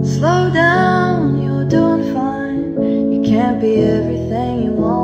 Slow down, you're doing fine. You can't be everything you want.